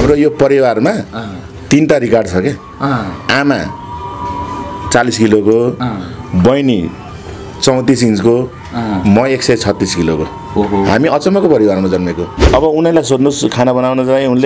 हाम्रो यो परिवारमा 3टा रिकर्ड छ के आमा 40 किलोको बहिनी 34 इन्चको म 136 किलोको हामी अचम्मको परिवारमा जन्मेको अब उनीलाई सोध्नुस् खाना बनाउन चाहिँ उनले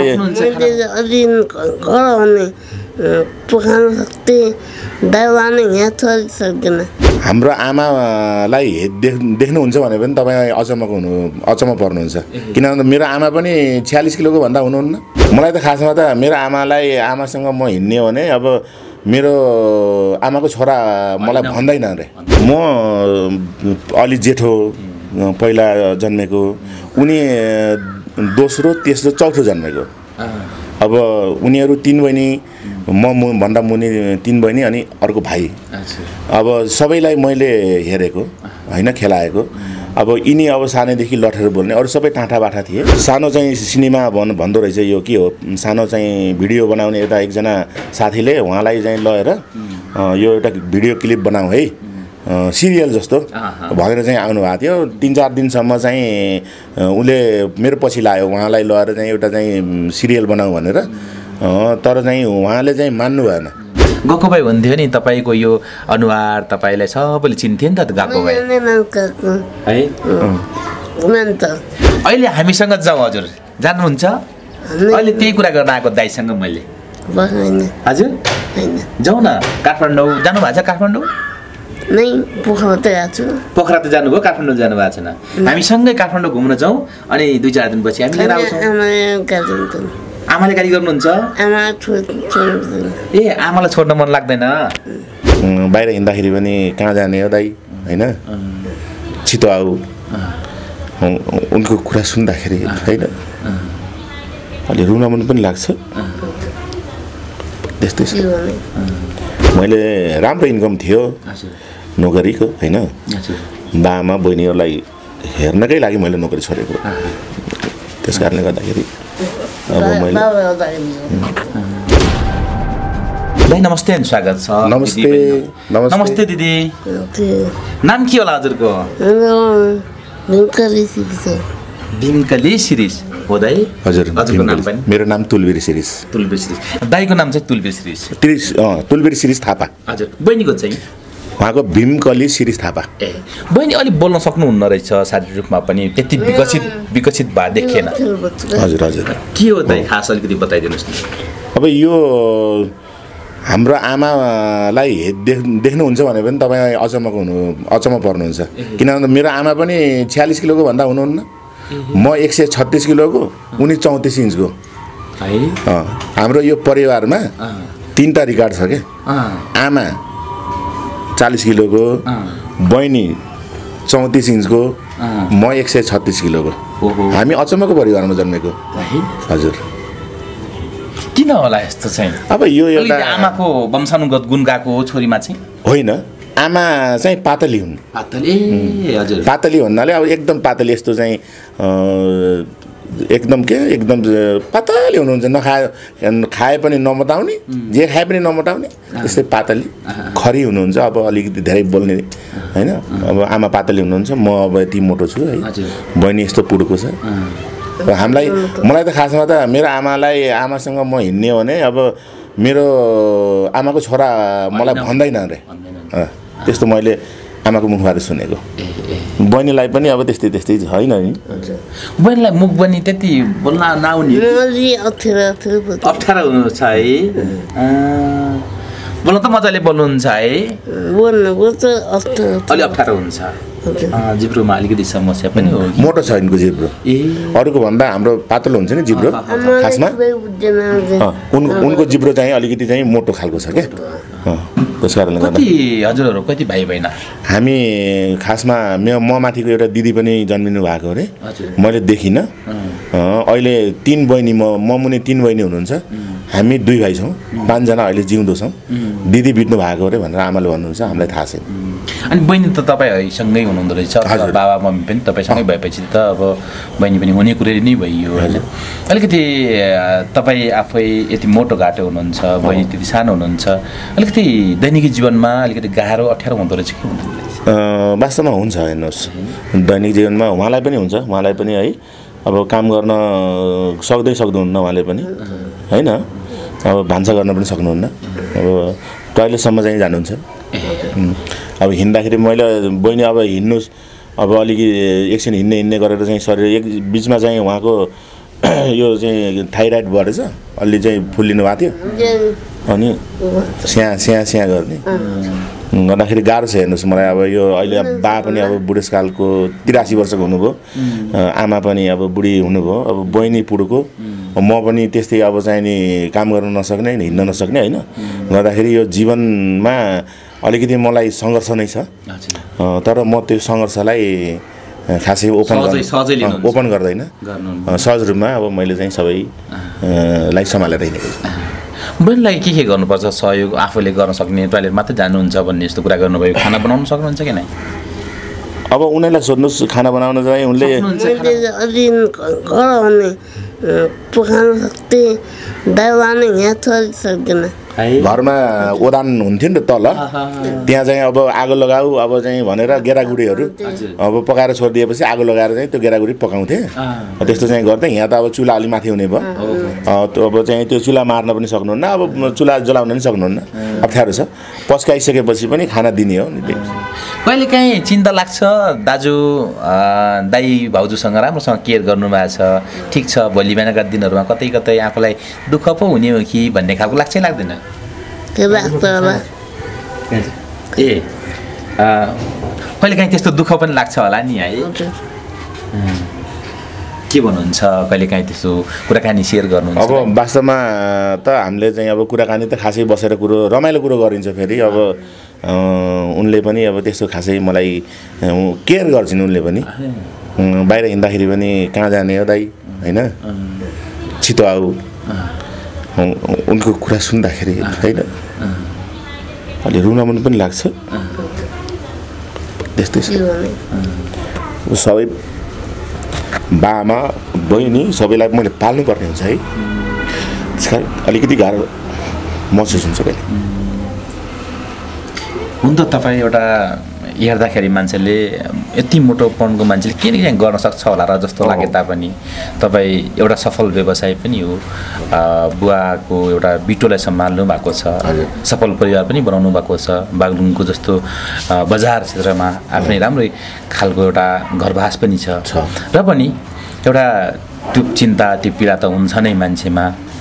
हाम्रो आमालाई देख्नुहुन्छ भने पनि तपाईँ अचम्म पर्नुहुन्छ किनभने मेरो आमा पनि 46 किलोको भन्दा हुनुहुन्न मलाई त खासमा त मेरो आमासँग म हिँड्ने हो भने अब मेरो आमाको छोरा मलाई भन्दैन रे म अलि जेठो पहिला जन्मेको उनी दोस्रो तेस्रो चौथो जन्मेको अब उनीहरू 3 बहिनी म भन्दा मुनि 3 बहिनी अनि अर्को भाइ अब सबैलाई मैले हेरेको हैन खेलाएको अब यिनी अब सानैदेखि लठेर बोल्ने अरू सबै टाँटा बाठा थिए सानो चाहिँ सिनेमा भन्दो रहेछ यो के हो सानो चाहिँ भिडियो बनाउने एउटा एकजना साथीले उहाँलाई चाहिँ लगेर यो एउटा भिडियो क्लिप बनाऊ है सिरियल जस्तो भनेर चाहिँ आउनु भएको थियो 3-4 दिनसम्म चाहिँ उले मेरो पछि लाग्यो उहाँलाई लगेर चाहिँ एउटा चाहिँ सिरियल बनाऊ भनेर तर चाहिँ उहाँले चाहिँ मान्नु भएन गएको भाइ भन्थ्यो नि तपाईको यो अनुहार तपाईलाई सबैले चिन्थ्यो नि त गएको भाइ है अहिले हामीसँग जाऊ हजुर जानुहुन्छ अहिले त्यही कुरा गर्न आएको दाइसँग मैले हजुर जाऊ न काठमाडौँ जानु भएको छ काठमाडौँ नै पोखरा त गएको छु पोखरा त जानुभयो काठमाडौँ जानु भएको छैन हामीसँगै काठमाडौँ घुम्न जाउँ अनि 2-4 दिनपछि हामी लिएर आउँछौँ आमाले गाली गर्नुहुन्छ ए आमालाई छोड्न मन लाग्दैन बाहिर हिँड्दाखेरि पनि कहाँ जाने हो दाइ हैन छिटो आऊ उनको कुरा सुन्दाखेरि हैन अलि रुन मन पनि लाग्छ त्यस्तै छ मैले राम्रो इन्कम थियो नोकरीको हैन बामा बहिनीहरूलाई हेर्नकै लागि मैले नोकरी छोडेको त्यसकारणले गर्दाखेरि अब मैले दाइ नमस्ते अनि स्वागत छ नमस्ते नमस्ते दिदी नाम के होला हजुरको भीमकली श्रीरिश हो दाइ हजुरको नाम पनि मेरो नाम तुलबीर श्रीरिश दाइको नाम चाहिँ तुलबीर श्रीरिश तुलबीर श्रीरिश थापा हजुर बहिनीको चाहिँ उहाँको भीमकली श्रीरिश थापा ए बहिनी अलि बोल्न सक्नुहुन्न रहेछ शारीरिक रूपमा पनि त्यति विकसित भए देखिएन हजुर हजुर के हो दाइ खास अलिकति बताइदिनुहोस् न अब यो हाम्रो आमालाई देख्नुहुन्छ भने पनि तपाईँ अचम्म पर्नुहुन्छ किनभने मेरो आमा पनि 46 किलोको भन्दा हुनुहुन्न म 136 किलोको उनी 34 इन्चको है हाम्रो यो परिवारमा 3टा रिकर्ड छ के आमा 40 किलोको बहिनी 34 इन्चको म 136 किलोको हामी अचम्मको परिवारमा जन्मेको हजुर किन होला यस्तो चाहिँ अब यो एउटा आमाको वंशानुगत गुण गएको छोरीमा चाहिँ होइन आमा चाहिँ पातली हुन् हजुर पातली भन्नाले अब एकदम पातली यस्तो चाहिँ एकदम पातली हुनुहुन्छ खाए पनि नमोटाउने जे खाए पनि नमोटाउने त्यस्तै पातली खरी हुनुहुन्छ अब अलिकति धेरै बोल्ने हैन अब आमा पातली हुनुहुन्छ म अब यति मोटो छु है बहिनी यस्तो पुड्को छ मलाई त खासमा त मेरो आमासँग म हिँड्ने हो भने अब मेरो आमाको छोरा मलाई भन्दैन रे त्यस्तो मैले आमाको मुखबाट सुनेको बहिनीलाई पनि अब त्यस्तै छैन नि बहिनीलाई मुख पनि त्यति बोल्न नआउने अप्ठ्यारो हुनुहुन्छ है बोल्न त मजाले बोल्नुहुन्छ है अलि अप्ठ्यारो हुन्छ जिब्रोमा अलिकति समस्या पनि हो मोटो छ यिनको जिब्रो अरूको भन्दा हाम्रो पातलो हुन्छ नि जिब्रो खासमा उनको जिब्रो चाहिँ अलिकति चाहिँ मोटो खालको छ क्या त्यस कारणले गर्दा हजुरहरू कति भाइ बहिनी हामी खासमा म माथिको एउटा दिदी पनि जन्मिनु भएको रे मैले देखिनँ अहिले 3 बहिनी म मुनि 3 बहिनी हुनुहुन्छ हामी 2 भाइ छौँ 5 जना अहिले जिउँदो छौँ दिदी बित्नु भएको रे भनेर आमाले भन्नुहुन्छ हामीलाई थाहा छैन अनि बहिनी त तपाईसँगै हुनुहुँदो रहेछ बाबा मम्मी पनि तपाईसँगै भएपछि त अब बहिनी पनि हुने कुरो नै भइयो हैन अलिकति तपाईँ आफै यति मोटो घाटो हुनुहुन्छ बहिनी त्यति सानो हुनुहुन्छ अलिकति दैनिक जीवनमा अलिकति गाह्रो अप्ठ्यारो हुँदो रहेछ के भन्नु वास्तवमा हुन्छ हेर्नुहोस् दैनिक जीवनमा उहाँलाई पनि हुन्छ उहाँलाई पनि है अब काम गर्न सक्नुहुन्न उहाँले पनि हैन अब भान्सा गर्न पनि सक्नुहुन्न अब टोयलेटसम्म चाहिँ जानुहुन्छ अब हिँड्दाखेरि मैले बहिनी अब हिँड्नुहोस् अब अलिकति एकछिन हिँड्ने गरेर चाहिँ शरीर एक बिचमा चाहिँ उहाँको यो चाहिँ थाइराइड बढेछ अलि चाहिँ फुल्लिनु भएको थियो अनि स्या गर्ने गर्दाखेरि गाह्रो छ हेर्नुहोस् मलाई अब यो अहिले बा पनि अब बुढेसकालको 83 वर्षको हुनुभयो आमा पनि अब बुढी हुनुभयो अब बहिनी पुडुको म पनि त्यस्तै अब चाहिँ नि काम गर्न नसक्ने हिँड्न नसक्ने हैन गर्दाखेरि यो जीवनमा अलिकति मलाई सङ्घर्ष नै छ तर म त्यो सङ्घर्षलाई खासै ओपन गर्दैन सहज रूपमा अब मैले चाहिँ सबैलाई सम्हालेर हिँडेको छु बहिनीलाई के गर्नुपर्छ सहयोग आफूले गर्न सक्ने टोयलेट मात्रै जानुहुन्छ भन्ने यस्तो कुरा गर्नुभयो खाना बनाउन सक्नुहुन्छ कि नै अब उनीहरूलाई सोध्नुहोस् खाना बनाउन चाहिँ उनले पकाउन सक्थे दाइवान यहाँ छोरी सक्दैन घरमा ओदान हुन्थ्यो नि त तल त्यहाँ चाहिँ अब आगो लगाऊ अब चाहिँ भनेर गेरागुडीहरू अब पकाएर छोडिदिएपछि आगो लगाएर चाहिँ त्यो गेरागुडी पकाउँथे त्यस्तो चाहिँ गर्थेँ यहाँ त अब चुल्हा अलि माथि हुने भयो अब चाहिँ त्यो चुल्हा मार्न पनि सक्नुहुन्न अब चुल्हा जलाउन पनि सक्नुहुन्न अप्ठ्यारो छ पस्काइसकेपछि पनि खाना दिने हो नि कहिलेकाहीँ चिन्ता लाग्छ दाजु दाइ भाउजूसँग राम्रोसँग केयर गर्नुभएको छ ठिक छ भोलि बिहानका दिनहरूमा कतै कतै आफूलाई दुःख पो हुने हो कि भन्ने खालको लाग्छ लाग्दैन ए कहिलेकाहीँ त्यस्तो दुःख पनि लाग्छ होला नि है के भन्नुहुन्छ कहिलेकाहीँ त्यस्तो कुराकानी सेयर गर्नुहुन्छ अब वास्तवमा त हामीले चाहिँ अब कुराकानी त खासै बसेर रमाइलो कुरो गरिन्छ फेरि अब उनले पनि अब त्यस्तो खासै मलाई केयर गर्छिन् उनले पनि बाहिर हिँड्दाखेरि पनि कहाँ जाने हो दाइ हैन छिटो आऊ उनको कुरा सुन्दाखेरि हैन अलि रुन पनि लाग्छ त्यस्तै छ सबै बामा बहिनी सबैलाई मैले पाल्नु पर्ने हुन्छ है त्यसकारण अलिकति गाह्रो महसुस हुन्छ कहिले हुन त तपाईँ एउटा हेर्दाखेरि मान्छेले यति मोटोपनको मान्छेले के न के गर्न सक्छ होला र जस्तो लागे तापनि तपाईँ एउटा सफल व्यवसाय पनि हो बुवाको एउटा बिटोलाई सम्हाल्नु भएको छ सफल परिवार पनि बनाउनु भएको छ बागलुङको जस्तो बजार क्षेत्रमा आफ्नै राम्रै खालको एउटा घरवास पनि छ र पनि एउटा त्यो चिन्ता त्यो पीडा त हुन्छ नै मान्छेमा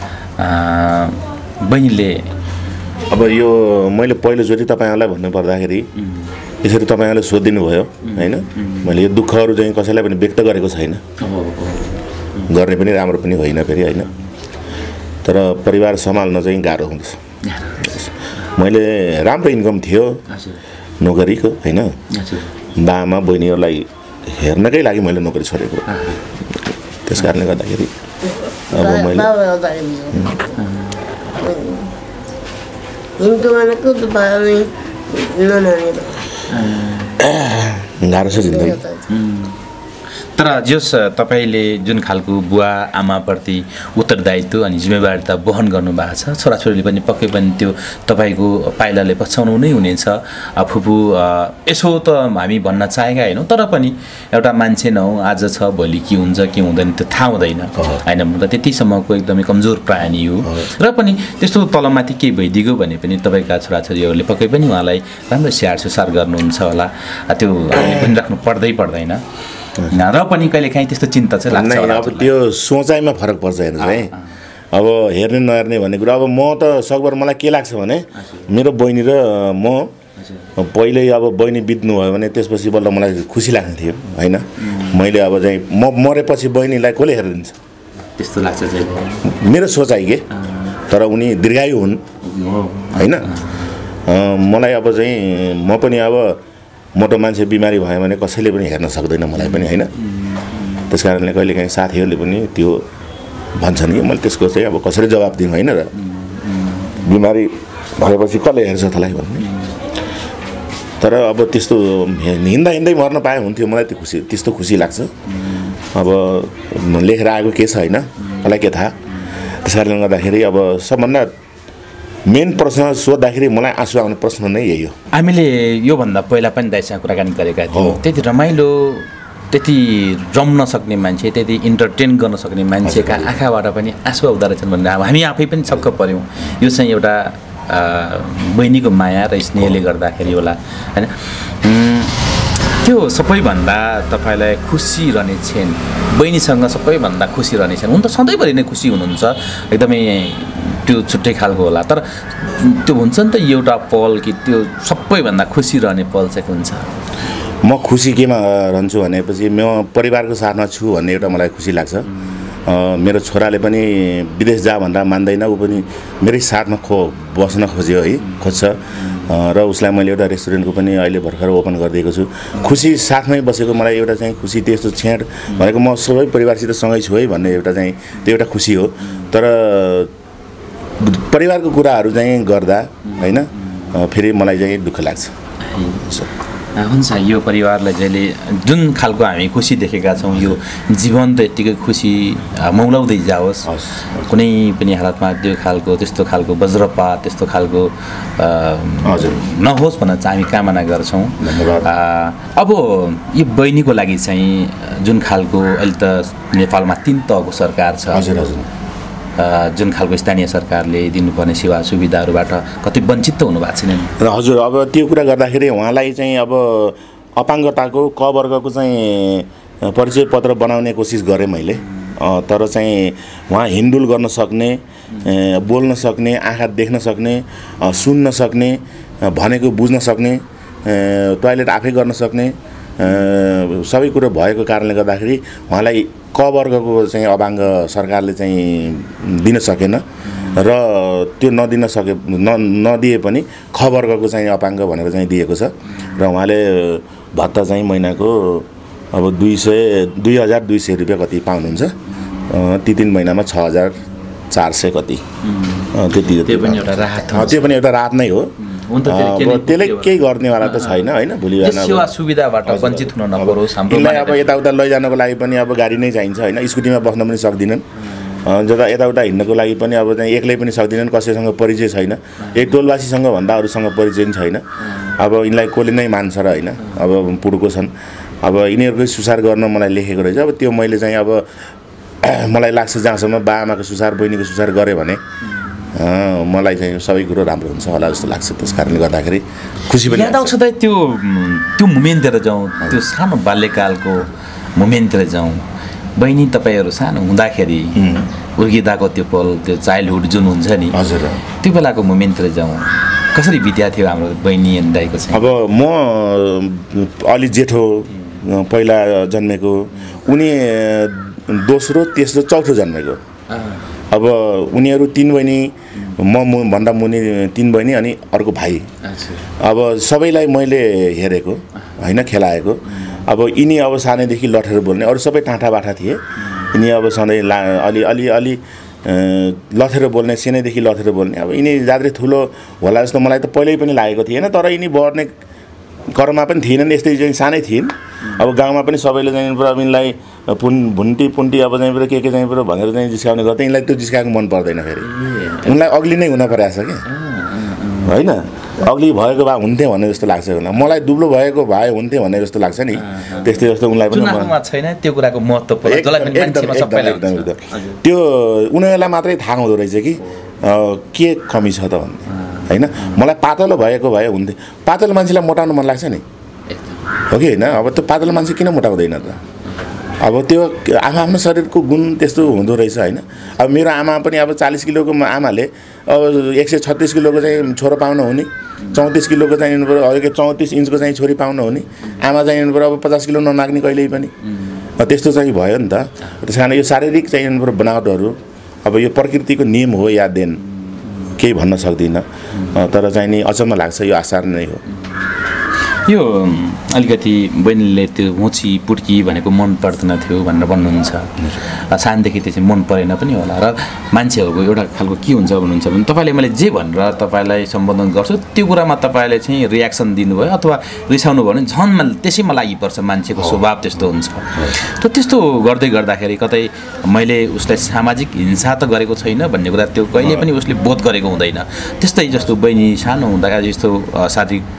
बहिनीले अब यो मैले पहिलोचोटि तपाईँहरूलाई भन्नु पर्दाखेरि यसरी तपाईँहरूले सोधिदिनु भयो हैन मैले यो दुःखहरू चाहिँ कसैलाई पनि व्यक्त गरेको छैन गर्ने पनि राम्रो पनि होइन फेरि हैन तर परिवार सम्हाल्न चाहिँ गाह्रो हुँदैछ मैले राम्रो इन्कम थियो नोकरीको हैन बामा बहिनीहरूलाई हेर्नकै लागि मैले नोकरी छोडेको त्यस कारणले गर्दाखेरि अब मैले गाह्रो छ जिन्दगी तर जस तपाईले जुन खालको बुवा आमाप्रति उत्तरदायित्व अनि जिम्मेवारीता वहन गर्नुभएको छ छोराछोरीले पनि पक्कै पनि त्यो तपाईको पाइलाले पछ्याउनु नै हुनेछ फुपू यसो त हामी भन्न चाहेका हैनौँ तर पनि एउटा मान्छे नौ आज छ भोलि के हुन्छ के हुँदैन त्यो थाहा हुँदैन हैन म त त्यतिसम्मको एकदमै कमजोर प्राणी हो र पनि त्यस्तो तलमाथि केही भइदिगयो भने पनि तपाईका छोराछोरीहरूले पक्कै पनि उहाँलाई राम्रो स्याहार सुसार गर्नुहुन्छ होला त्यो हामीले पनि राख्नु पर्दैन र पनि कहिलेकाहीँ त्यस्तो चिन्ता चाहिँ लाग्छ अब त्यो सोचाइमा फरक पर्छ हेर्नुहोस् है अब हेर्ने नहेर्ने भन्ने कुरा अब म त सकभर मलाई के लाग्छ भने मेरो बहिनी र म पहिले अब बहिनी बित्नु भयो भने त्यसपछि बल्ल मलाई खुसी लाग्ने थियो हैन मैले अब चाहिँ म मरेपछि बहिनीलाई कसले हेरिदिन्छ त्यस्तो लाग्छ चाहिँ मेरो सोचाइ के तर उनी दीर्घायु हुन् हैन मलाई अब चाहिँ म पनि अब मोटो मान्छे बिमारी भयो भने कसैले पनि हेर्न सक्दैन मलाई पनि हैन त्यसकारणले कहिलेकाहीँ साथीहरूले पनि त्यो भन्छन् कि मैले त्यसको चाहिँ अब कसरी जवाब दिउँ हैन र बिमारी भएपछि कसले हेर्छ तँलाई भन्ने तर अब त्यस्तो हिँड्दै मर्न पाए हुन्थ्यो मलाई त्यो त्यस्तो खुसी लाग्छ अब लेखेर आएको के छ हैन मलाई के थाहा त्यसकारणले गर्दाखेरि अब सबभन्दा मेन प्रश्न सोद्धाखेरि मलाई आँसु आउने प्रश्न नै यही हो हामीले योभन्दा पहिला पनि दाइसँग कुराकानी गरेका थियौँ त्यति रमाइलो त्यति रम्न सक्ने मान्छे त्यति इन्टरटेन गर्न सक्ने मान्छेका आँखाबाट पनि आँसु आउँदो रहेछन् भनेर अब हामी आफै पनि छक्क पऱ्यौँ यो चाहिँ एउटा बहिनीको माया र स्नेहले गर्दाखेरि होला होइन त्यो सबैभन्दा तपाईँलाई खुसी रहने क्षण बहिनीसँग सबैभन्दा खुसी रहने क्षण हुन त सधैँभरि नै खुसी हुनुहुन्छ एकदमै त्यो छुट्टै खालको होला तर त्यो हुन्छ नि त एउटा पल कि त्यो सबैभन्दा खुसी रहने पल चाहिँ हुन्छ म खुसी केमा रहन्छु भनेपछि म परिवारको साथमा छु भन्ने एउटा मलाई खुसी लाग्छ मेरो छोराले पनि विदेश जा भन्दा मान्दैन ऊ पनि मेरै साथमा बस्न खोज्यो है खोज्छ र उसलाई मैले एउटा रेस्टुरेन्टको पनि अहिले भर्खर ओपन गरिदिएको छु खुसी साथमै बसेको मलाई एउटा चाहिँ खुसी त्यस्तो छेड भनेको म सबै परिवारसित सँगै छु है भन्ने एउटा चाहिँ त्यो एउटा खुसी हो तर परिवारको कुराहरू चाहिँ गर्दा होइन फेरि मलाई चाहिँ दुःख लाग्छ हुन्छ यो परिवारलाई जहिले जुन खालको हामी खुसी देखेका छौँ यो जीवन त यत्तिकै खुसी मौलाउँदै जाओस् कुनै पनि हालतमा त्यो खालको त्यस्तो खालको वज्रपात त्यस्तो खालको नहोस् भनेर चाहिँ हामी कामना गर्छौँ अब यो बहिनीको लागि चाहिँ जुन खालको अहिले त नेपालमा 3 तहको सरकार छ हजुर हजुर जुन खालको स्थानीय सरकारले दिनुपर्ने सेवा सुविधाहरूबाट कति वञ्चित त हुनु भएको छैन र हजुर अब त्यो कुरा गर्दाखेरि उहाँलाई चाहिँ अब अपाङ्गताको क वर्गको चाहिँ परिचय पत्र बनाउने कोसिस गरेँ मैले तर चाहिँ उहाँ हिन्डुल गर्न सक्ने बोल्न सक्ने आँखा देख्न सक्ने सुन्न सक्ने भनेको बुझ्न सक्ने टोयलेट आफै गर्न सक्ने सबै कुरो भएको कारणले गर्दाखेरि उहाँलाई क वर्गको चाहिँ अपाङ्ग सरकारले चाहिँ दिन सकेन र त्यो नदिए पनि ख वर्गको चाहिँ अपाङ्ग भनेर चाहिँ दिएको छ र उहाँले भत्ता चाहिँ महिनाको अब 2200 रुपियाँ कति पाउनुहुन्छ ती 3 महिनामा 6400 कति त्यो पनि एउटा राहत नै हो त्यसले केही गर्नेवाला त छैन होइन भोलि सेवा सुविधाबाट वञ्चित हुन नपरोस् हामीलाई अब यताउता लैजानको लागि पनि अब गाडी नै चाहिन्छ होइन स्कुटीमा बस्न पनि सक्दिनन् जता यताउता हिँड्नको लागि पनि अब चाहिँ एक्लै पनि सक्दिनन् कसैसँग परिचय छैन एक टोलवासीसँग भन्दा अरूसँग परिचय पनि छैन अब यिनलाई कसले नै मान्छ र होइन अब पुड्को छन् अब यिनीहरूकै सुसार गर्न मलाई लेखेको रहेछ अब त्यो मैले चाहिँ अब मलाई लाग्छ जहाँसम्म बाआमाको सुसार बहिनीको सुसार गरेँ भने मलाई चाहिँ सबै कुरो राम्रो हुन्छ होला जस्तो लाग्छ त्यस कारणले गर्दाखेरि खुसी पनि याद आउँछ त त्यो मोमेन्टतिर जाउँ त्यो सानो बाल्यकालको मोमेन्टतिर जाउँ बहिनी तपाईँहरू सानो हुँदाखेरि उर्किँदाको त्यो पल त्यो चाइल्डहुड जुन हुन्छ नि हजुर त्यो बेलाको मोमेन्टतिर जाउँ कसरी बित्या थियो हाम्रो बहिनी अनि दाइको चाहिँ अब म अलि जेठो पहिला जन्मेको उनी दोस्रो तेस्रो चौथो जन्मेको अब उनीहरू 3 बहिनी म भन्दा मुनि 3 बहिनी अनि अर्को भाइ अब सबैलाई मैले हेरेको होइन खेलाएको अब यिनी अब सानैदेखि लठेर बोल्ने अरू सबै टाँठा बाठा थिए यिनी अब सधैँ अलि लथेर बोल्ने सानैदेखि लथेर बोल्ने अब यिनी जात्रै ठुलो होला जस्तो मलाई त पहिल्यै पनि लागेको थिएन तर यिनी बढ्ने क्रममा पनि थिएनन् यस्तै चाहिँ सानै थिइन् अब गाउँमा पनि सबैले चाहिँ अब यिनलाई भुन्टी पुन्टी अब चाहिँ के चाहिँ भनेर चाहिँ जिस्काउने गर्थे यिनलाई त्यो जिस्काएको मन पर्दैन फेरि उनलाई अग्ली नै हुन परेको छ कि होइन अग्ली भएको भए हुन्थ्यो भने जस्तो लाग्छ मलाई दुब्लो भएको भए हुन्थ्यो भने जस्तो लाग्छ नि त्यस्तै जस्तो उनलाई पनि छैन त्यो कुराको महत्त्व त्यो उनीहरूलाई मात्रै थाहा हुँदो रहेछ कि के कमी छ त भन्ने होइन मलाई पातलो भएको भए हुन्थ्यो पातलो मान्छेलाई मोटाउनु मन लाग्छ नि हो कि होइन अब त्यो पातलो मान्छे किन मोटाउँदैन त अब त्यो आफ्नो शरीरको गुण त्यस्तो हुँदो रहेछ होइन अब मेरो आमा पनि अब 40 किलोको आमाले अब 136 किलोको चाहिँ छोरो पाउनु हुने 34 किलोको चाहिँ 34 इन्चको चाहिँ छोरी पाउनु हुने आमा चाहिँ अब 50 किलो नमाग्ने कहिल्यै पनि त्यस्तो चाहिँ भयो नि त त्यस कारण यो शारीरिक चाहिँ बनावटहरू अब यो प्रकृतिको नियम हो या देन केही भन्न सक्दिनँ तर चाहिँ नि अचम्म लाग्छ यो आसार नै हो यो अलिकति बहिनीले त्यो मुची पुड्की भनेको मन पर्दैन थियो भनेर भन्नुहुन्छ सानदेखि त्यो चाहिँ मन परेन पनि होला र मान्छेहरूको एउटा खालको के हुन्छ भन्नुहुन्छ भने तपाईँले मैले जे भनेर तपाईँलाई सम्बोधन गर्छु त्यो कुरामा तपाईँले चाहिँ रियाक्सन दिनुभयो अथवा रिसाउनु भयो भने झन् त्यसैमा लागिपर्छ मान्छेको स्वभाव त्यस्तो हुन्छ त त्यस्तो गर्दै गर्दाखेरि कतै मैले उसलाई सामाजिक हिंसा त गरेको छैन भन्ने कुरा त्यो कहिले पनि उसले बोध गरेको हुँदैन त्यस्तै जस्तो बहिनी सानो हुँदा जस्तो शारीरिक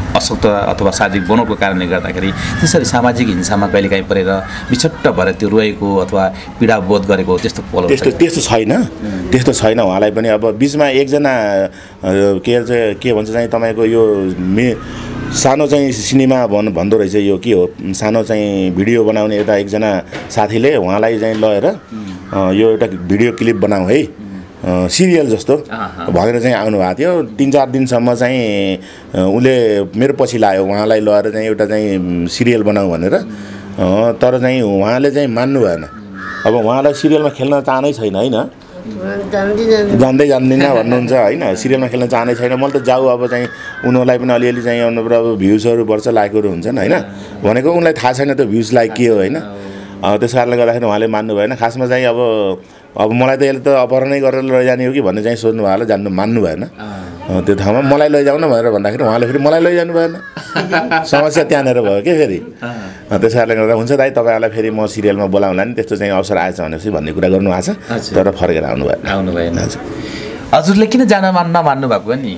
अशक्त अथवा शारीरिक बनोटको कारणले गर्दाखेरि त्यसरी सामाजिक हिंसामा कहिलेकाहीँ परेर बिछट्ट भएर त्यो रोएको अथवा पीडा बोध गरेको त्यस्तो पल त्यस्तो छैन उहाँलाई पनि अब बिचमा एकजना के भन्छ चाहिँ तपाईँको यो सानो चाहिँ सिनेमा भन्दो रहेछ यो के हो सानो चाहिँ भिडियो बनाउने एउटा एकजना साथीले उहाँलाई चाहिँ लगेर यो एउटा भिडियो क्लिप बनाऊ है सिरियल जस्तो भनेर चाहिँ आउनुभएको थियो 3-4 दिनसम्म चाहिँ उसले मेरो पछि लाग्यो उहाँलाई लगेर चाहिँ एउटा चाहिँ सिरियल बनाऊ भनेर तर चाहिँ उहाँले चाहिँ मान्नु भएन अब उहाँलाई सिरियलमा खेल्न चाहनै छैन होइन जान्दै जान्दिनँ भन्नुहुन्छ होइन सिरियलमा खेल्न चाहनै छैन मैले त जाऊ अब चाहिँ उनीहरूलाई पनि अलिअलि चाहिँ अब भ्युजहरू बढ्छ लाइकहरू हुन्छन् होइन भनेको उनलाई थाहा छैन त्यो भ्युज लाइक के हो होइन त्यस कारणले गर्दाखेरि उहाँले मान्नु भएन खासमा चाहिँ अब मलाई त यसले त अपहरणै गरेर लैजाने हो कि भन्ने चाहिँ सोध्नु भयो होला मान्नु भएन त्यो ठाउँमा मलाई लैजाउन भनेर भन्दाखेरि उहाँले फेरि मलाई लैजानु भएन समस्या त्यहाँनिर भयो के फेरि त्यस कारणले गर्दा हुन्छ दाइ तपाईँहरूलाई फेरि म सिरियलमा बोलाउँला नि त्यस्तो चाहिँ अवसर आएछ भनेपछि भन्ने कुरा गर्नुभएको छ तर फर्केर आउनु भएन हजुरले किन जान नमान्नु भएको नि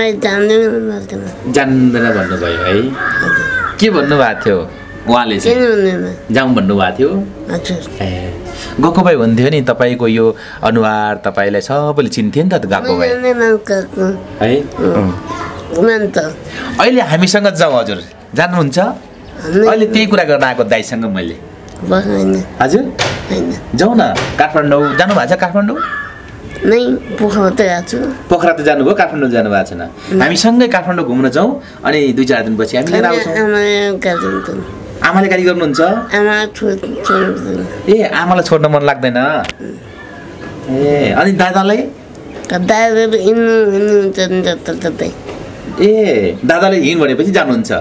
जान्दैन भन्नुभयो है के भन्नुभएको थियो उहाँले जाउँ भन्नुभएको थियो गएको भए हुन्थ्यो नि तपाईँको यो अनुहार तपाईँलाई सबैले चिन्थ्यो नि त गएको भए है अहिले हामीसँग जाउँ हजुर जानुहुन्छ अहिले त्यही कुरा गर्न आएको दाइसँग मैले हजुर जाउँ न काठमाडौँ जानुभएको छ काठमाडौँ पोखरा त जानुभयो काठमाडौँ जानुभएको छैन हामीसँगै काठमाडौँ घुम्न जाउँ अनि 2-4 दिनपछि हामी लिएर आउँछौँ आमाले गाली गर्नुहुन्छ ए आमालाई छोड्न मन लाग्दैन ए अनि दादालाई ए दादाले हिँड भनेपछि जानुहुन्छ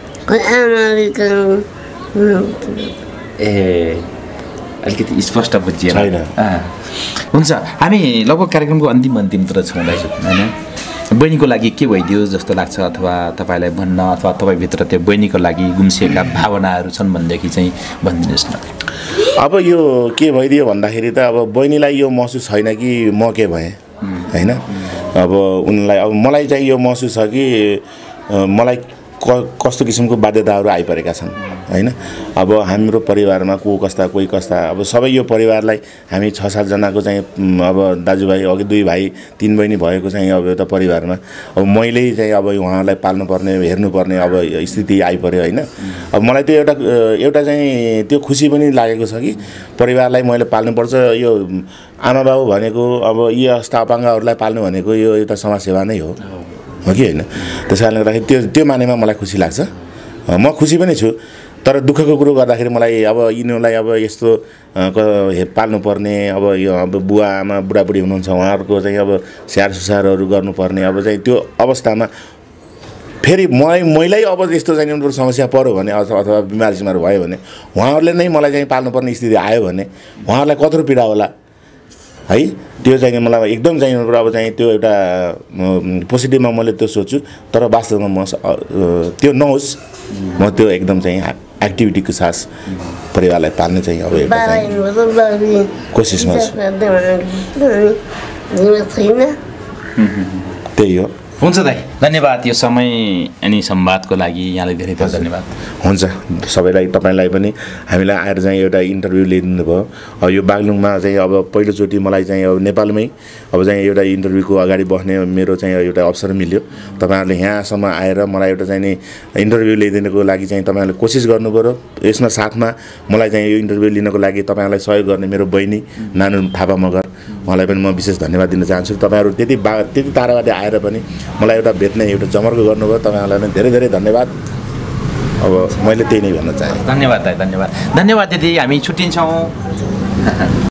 ए अलिकति स्पष्ट बुझिएन हुन्छ हामी लगभग कार्यक्रमको अन्तिमतिर छौँ होइन बहिनीको लागि के भइदियो जस्तो लाग्छ अथवा तपाईँलाई भन्न अथवा तपाईँभित्र त्यो बहिनीको लागि गुम्सिएका भावनाहरू छन् भनेदेखि चाहिँ भनिदिनुहोस् न अब यो के भइदियो भन्दाखेरि त अब बहिनीलाई यो महसुस छैन कि म के भएँ होइन अब उनलाई अब मलाई चाहिँ यो महसुस छ कि मलाई कस्तो किसिमको बाध्यताहरू आइपरेका छन् होइन अब हाम्रो परिवारमा कोही कस्ता अब सबै यो परिवारलाई हामी 6-7 जनाको चाहिँ अब दाजुभाइ अघि 2 भाइ 3 बहिनी भएको चाहिँ अब एउटा परिवारमा अब मैले चाहिँ अब उहाँहरूलाई पाल्नुपर्ने हेर्नुपर्ने अब स्थिति आइपर्यो होइन अब मलाई त्यो एउटा चाहिँ त्यो खुसी पनि लागेको छ कि परिवारलाई मैले पाल्नुपर्छ यो आमा बाबु भनेको अब यी अवस्था अपाङ्गहरूलाई पाल्नु भनेको यो एउटा समाजसेवा नै हो कि होइन त्यस कारणले गर्दाखेरि त्यो मानेमा मलाई खुसी लाग्छ म खुसी पनि छु तर दुःखको कुरो गर्दाखेरि मलाई अब यिनीहरूलाई अब यस्तो पाल्नुपर्ने अब यो अब बुवा आमा बुढाबुढी हुनुहुन्छ उहाँहरूको चाहिँ अब स्याहार सुसारहरू गर्नुपर्ने अब चाहिँ त्यो अवस्थामा फेरि मैलाई अब यस्तो चाहिँ समस्या पऱ्यो भने अथवा बिमार सिमार भयो भने उहाँहरूले नै मलाई चाहिँ पाल्नुपर्ने स्थिति आयो भने उहाँहरूलाई कत्रो पीडा होला है त्यो चाहिँ मलाई एकदम चाहिँ अब चाहिँ त्यो एउटा पोजिटिभमा मैले त्यो सोच्छु तर वास्तवमा म त्यो नहोस् म त्यो एकदम चाहिँ एक्टिभिटीको साथ परिवारलाई पाल्ने चाहिँ अब एउटा चाहिँ कोसिसमा छु त्यही हो हुन्छ दाइ धन्यवाद यो समय अनि संवादको लागि यहाँलाई धेरै धेरै धन्यवाद हुन्छ सबैलाई तपाईलाई पनि हामीलाई आएर चाहिँ एउटा इन्टरभ्यू लिइदिनु भयो अब यो बागलुङमा चाहिँ अब पहिलोचोटि मलाई चाहिँ अब नेपालमै अब चाहिँ एउटा इन्टरभ्यूको अगाडि बस्ने मेरो चाहिँ एउटा अवसर मिल्यो तपाईहरुले यहाँसम्म आएर मलाई एउटा चाहिँ नि इन्टरभ्यू लिइदिनको लागि चाहिँ तपाईहरुले कोसिस गर्नु पर्यो यसमा साथमा मलाई चाहिँ यो इन्टरभ्यू लिनको लागि तपाईहरुलाई सहयोग गर्ने मेरो बहिनी नानु थापा मगर उहाँलाई पनि म विशेष धन्यवाद दिन चाहन्छु तपाईहरु त्यति टाढाबाट आएर पनि मलाई एउटा भेट्ने एउटा जमर्को गर्नुभयो तपाईहरुलाई पनि धेरै धेरै धन्यवाद अब मैले त्यही नै भन्न चाहे धन्यवाद दिदी हामी छुट्टिन्छौँ